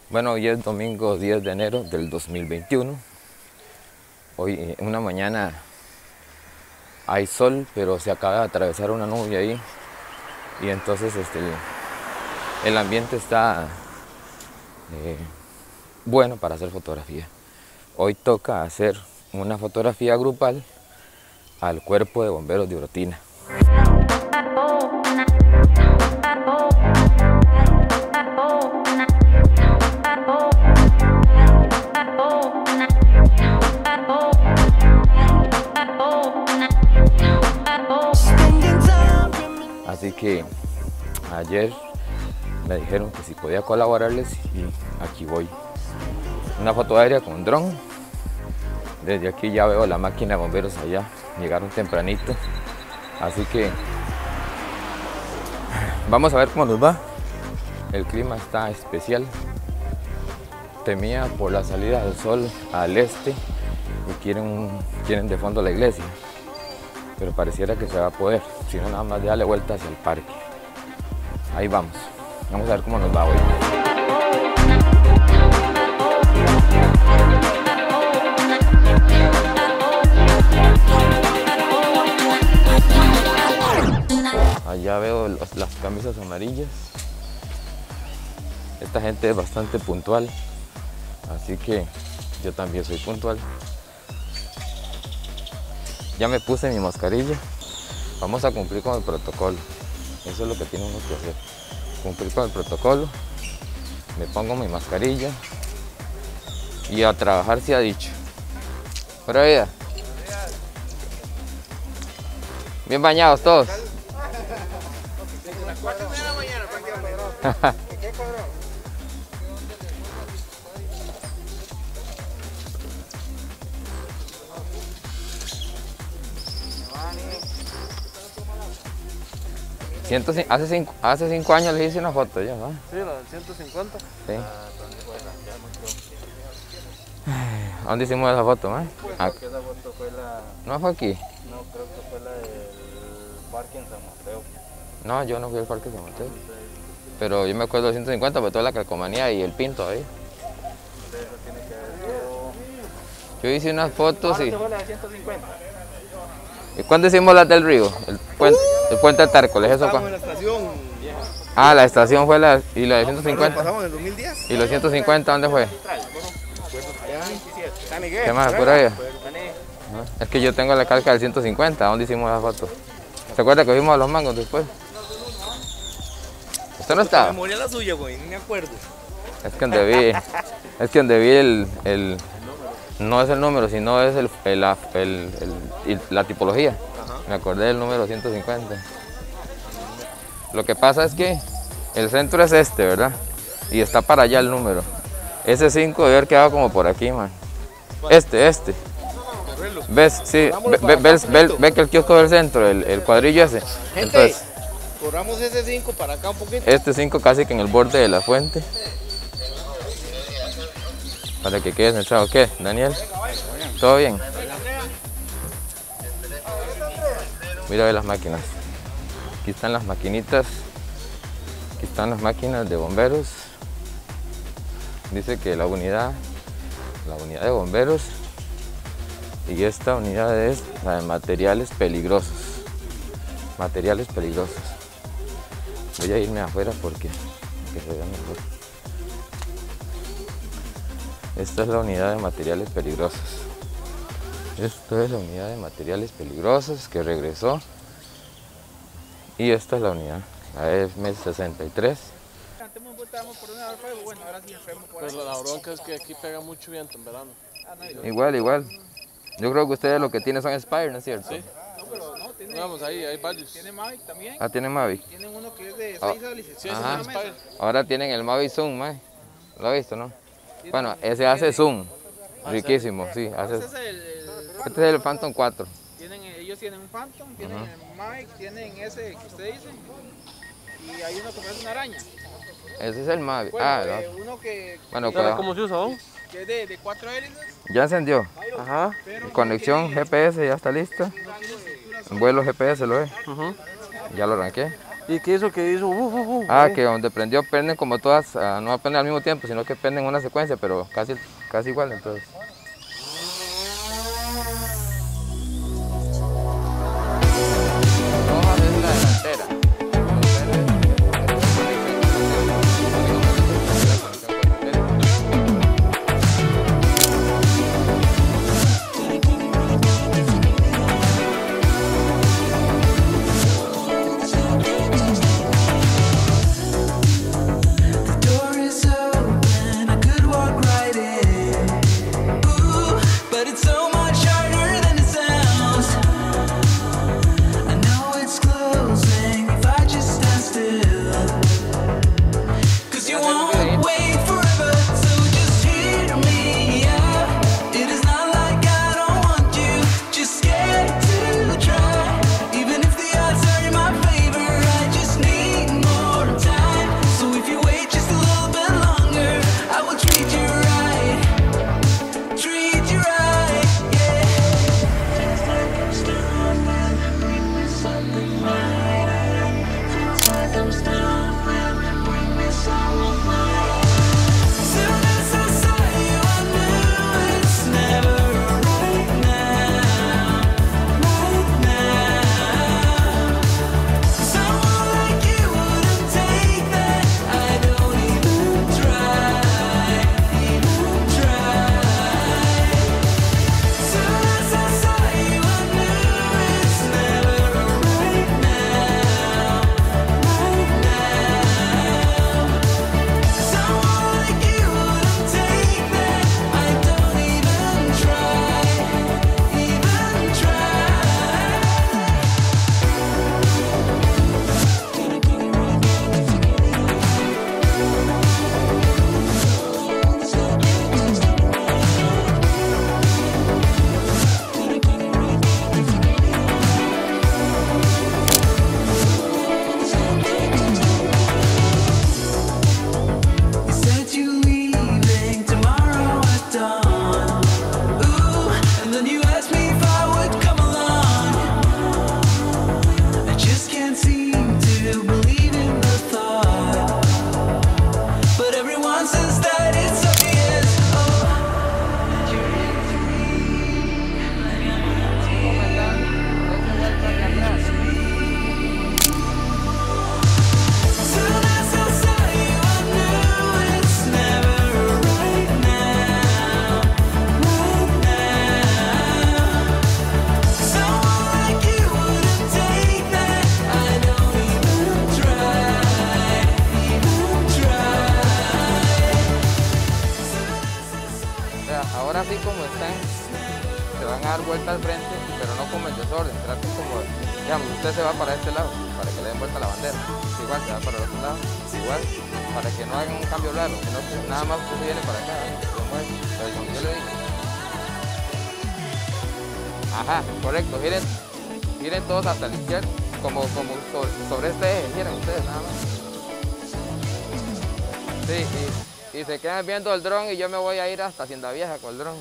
Bueno, hoy es domingo 10 de enero del 2021. Hoy en una mañana hay sol, pero se acaba de atravesar una nube ahí. Y entonces el ambiente está bueno para hacer fotografía. Hoy toca hacer una fotografía grupal al cuerpo de bomberos de Orotina. Así que ayer me dijeron que si podía colaborarles y aquí voy. Una foto aérea con dron. Desde aquí ya veo la máquina de bomberos allá. Llegaron tempranito. Así que vamos a ver cómo nos va. El clima está especial. Temía por la salida del sol al este y quieren de fondo la iglesia. Pero pareciera que se va a poder, si no nada más de darle vuelta hacia el parque. Ahí vamos a ver cómo nos va hoy. Allá veo las camisas amarillas. Esta gente es bastante puntual, así que yo también soy puntual. Ya me puse mi mascarilla. Vamos a cumplir con el protocolo. Eso es lo que tiene uno que hacer. Cumplir con el protocolo. Me pongo mi mascarilla. Y a trabajar se ha dicho. Buena vida. Bien bañados todos. Las 4 de la mañana prácticamente. ¿Qué cobró? Hace 5 años les hice una foto ya, ¿no? Sí, la del 150. Sí. ¿A dónde hicimos esa foto, man? Esa foto fue la... ¿No fue aquí? No, creo que fue la del parque en San Mateo. No, yo no fui al parque de San Mateo. Pero yo me acuerdo de 150 por toda la calcomanía y el pinto ahí. Entonces eso tiene que haber sido... Yo hice unas fotos y... fue la de 150? ¿Y cuándo hicimos las del río? El puente de Tárcoles, ¿eso Estábamos cuándo? en la estación. Ah, la estación fue la... ¿Y la de 150? Pasamos en el 2010. ¿Y los 150 dónde fue? San Miguel. ¿Qué más? ¿Por allá? Es que yo tengo la calca del 150, ¿dónde hicimos la foto? ¿Se acuerda que fuimos a Los Mangos después? ¿Usted no estaba? Me moría la suya, güey, no me acuerdo. Es que donde vi no es el número, sino es la tipología. Ajá. Me acordé del número 150. Lo que pasa es que el centro es este, ¿verdad? Y está para allá el número. Ese 5 debe haber quedado como por aquí, man. Este. ¿Ves? Sí. Ve que el kiosco del centro, el cuadrillo ese. Gente, Entonces, corramos ese 5 para acá un poquito. este 5 casi que en el borde de la fuente. Para que quede centrado. ¿Qué, Daniel? ¿Todo bien? Mira ve las máquinas. Aquí están las maquinitas. Aquí están las máquinas de bomberos. Dice que la unidad de bomberos y esta unidad es la de materiales peligrosos. Materiales peligrosos. Voy a irme afuera porque se vea mejor. Esta es la unidad de materiales peligrosos. Esta es la unidad de materiales peligrosos que regresó. Y esta es la unidad, la M63. Pues la bronca es que aquí pega mucho viento en verano. Igual. Yo creo que ustedes lo que tienen son Spire, ¿no es cierto? Sí. Vamos, ahí hay varios. ¿Tiene Mavic también? Ah, tienen Mavic. Tienen uno que es de Ah. 6 hélices. Sí, ese Ajá. es el Spire. Ahora tienen el Mavic Zoom, mae. ¿Lo ha visto, no? Bueno, ese hace zoom. Riquísimo, sí. Ese es Este es el Phantom 4. ellos tienen un Phantom, tienen el Mavic, tienen ese que usted dice. Y hay uno que parece una araña. Ese es el Mavic. Bueno, uno que Bueno, ¿Sabe cuidado. cómo se usa, vos? es de 4 hélices. Ya encendió. Ajá. Conexión GPS ya está lista. El vuelo GPS lo es. Ajá. Ya lo arranqué. ¿Y qué hizo? ¿Qué hizo? Que donde prendió prenden como todas, no prenden al mismo tiempo, sino que prenden en una secuencia, pero casi igual, entonces. Roja es la delantera. Ahora sí como están, se van a dar vuelta al frente, pero no como en desorden, traten como, digamos, usted se va para este lado, para que le den vuelta a la bandera, igual se va para el otro lado, igual, para que no hagan un cambio raro, sino que nada más usted se viene para acá, se mueve, pero como yo le digo. Ajá, correcto, giren todos hasta la izquierda, como sobre este eje, giren ustedes nada más. Sí, y se quedan viendo el dron y yo me voy a ir hasta Hacienda Vieja con el dron.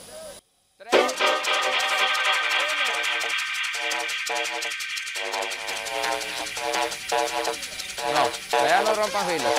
No, ya no rompan filas.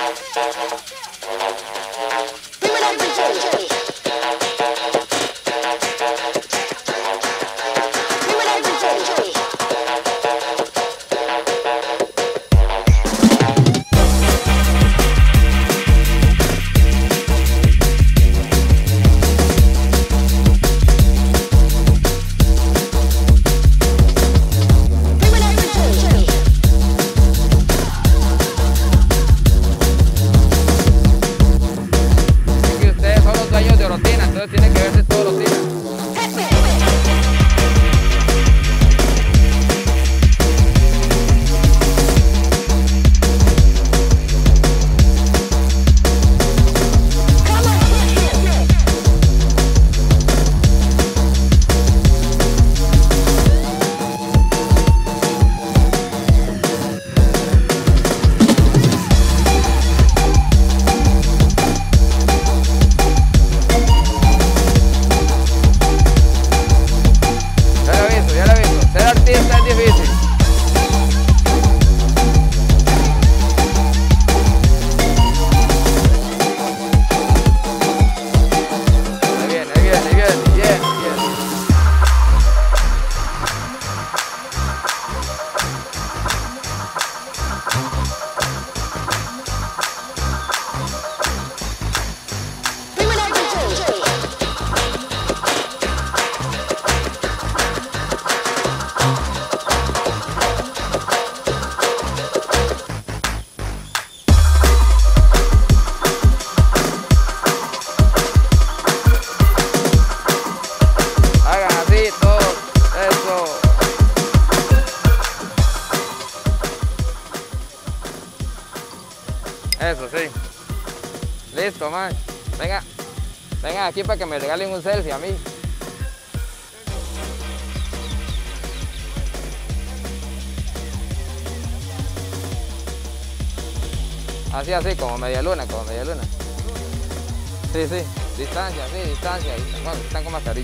Eso sí. Listo, man. Venga. Venga aquí para que me regalen un selfie a mí. Así, así, como media luna, como media luna. Sí, sí. Distancia, sí, distancia. Bueno, están con mascarilla.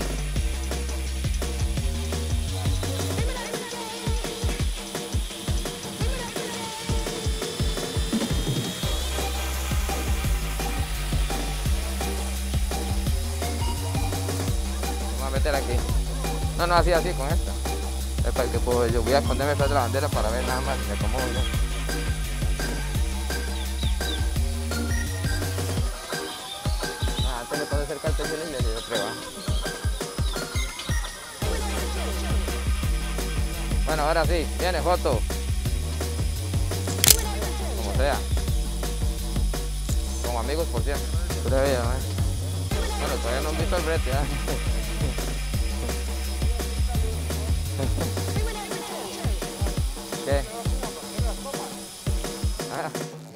Vamos a meter aquí. No, no, así, así, con esta. Es para que puedo, yo voy a esconderme detrás de la bandera para ver nada más si me acomodo yo. Antes le puedo acercar el techo de la iglesia, yo creo. Bueno, ahora sí, viene foto. Como sea. Como amigos por siempre. Pura vida, ¿no? Bueno, todavía no han visto el brete, ¿eh? ¿Qué? Ah.